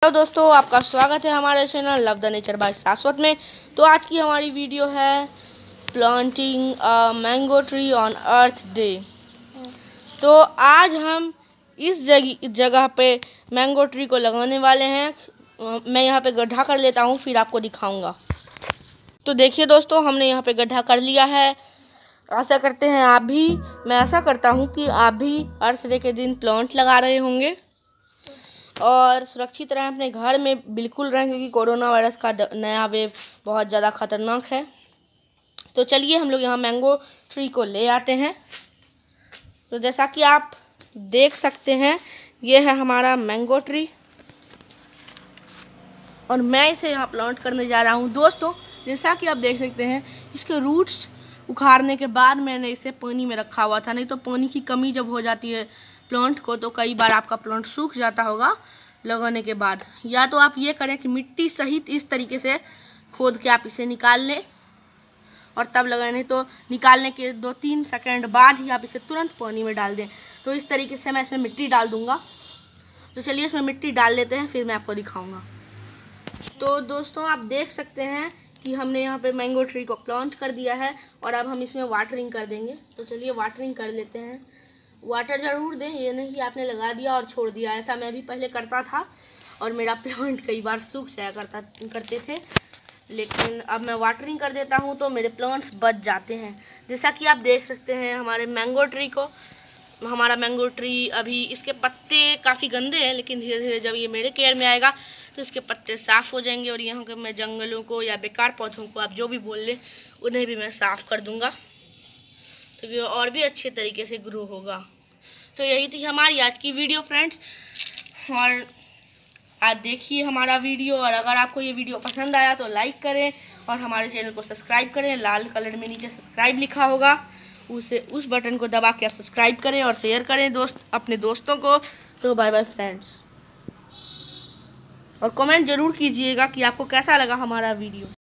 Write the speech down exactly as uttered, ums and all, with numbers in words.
Hello दोस्तों, आपका स्वागत है हमारे channel love the nature by Shashwat में। तो आज की हमारी वीडियो है planting a mango tree on Earth Day. तो आज हम इस जगह जगह पे मैंगो ट्री को लगाने वाले हैं। मैं यहाँ पे गड्ढा कर लेता हूँ, फिर आपको दिखाऊंगा। तो देखिए दोस्तों, हमने यहाँ पे गड्ढा कर लिया है। ऐसा करते हैं आप भी, मैं ऐसा करता हूँ कि आप भी अर्थ डे के दिन प्लांट लगा रहे होंगे और सुरक्षित रहें अपने घर में, बिल्कुल रहें, क्योंकि कोरोना वायरस का नया वेव बहुत ज़्यादा ख़तरनाक है। तो चलिए हम लोग यहाँ मैंगो ट्री को ले आते हैं। तो जैसा कि आप देख सकते हैं, ये है हमारा मैंगो ट्री और मैं इसे यहाँ प्लांट करने जा रहा हूँ। दोस्तों, जैसा कि आप देख सकते हैं, इसके रूट्स उखाड़ने के बाद मैंने इसे पानी में रखा हुआ था। नहीं तो पानी की कमी जब हो जाती है प्लांट को, तो कई बार आपका प्लांट सूख जाता होगा लगाने के बाद। या तो आप ये करें कि मिट्टी सहित इस तरीके से खोद के आप इसे निकाल लें और तब लगाएं, नहीं तो निकालने के दो तीन सेकंड बाद ही आप इसे तुरंत पानी में डाल दें। तो इस तरीके से मैं इसमें मिट्टी डाल दूँगा। तो चलिए इसमें मिट्टी डाल लेते हैं, फिर मैं आपको दिखाऊँगा। तो दोस्तों, आप देख सकते हैं कि हमने यहाँ पे मैंगो ट्री को प्लांट कर दिया है और अब हम इसमें वाटरिंग कर देंगे। तो चलिए वाटरिंग कर लेते हैं। वाटर ज़रूर दें, ये नहीं कि आपने लगा दिया और छोड़ दिया। ऐसा मैं भी पहले करता था और मेरा प्लांट कई बार सूख जाया करता करते थे, लेकिन अब मैं वाटरिंग कर देता हूँ तो मेरे प्लांट्स बच जाते हैं। जैसा कि आप देख सकते हैं हमारे मैंगो ट्री को, हमारा मैंगो ट्री अभी इसके पत्ते काफ़ी गंदे हैं, लेकिन धीरे धीरे जब ये मेरे केयर में आएगा तो इसके पत्ते साफ़ हो जाएंगे और यहाँ के मैं जंगलों को या बेकार पौधों को, आप जो भी बोल लें, उन्हें भी मैं साफ़ कर दूँगा, तो ये और भी अच्छे तरीके से ग्रो होगा। तो यही थी हमारी आज की वीडियो फ्रेंड्स, और आज देखिए हमारा वीडियो। और अगर आपको ये वीडियो पसंद आया तो लाइक करें और हमारे चैनल को सब्सक्राइब करें। लाल कलर में नीचे सब्सक्राइब लिखा होगा, उसे उस बटन को दबा के आप सब्सक्राइब करें और शेयर करें दोस्त अपने दोस्तों को। तो बाय बाय फ्रेंड्स, और कमेंट ज़रूर कीजिएगा कि आपको कैसा लगा हमारा वीडियो।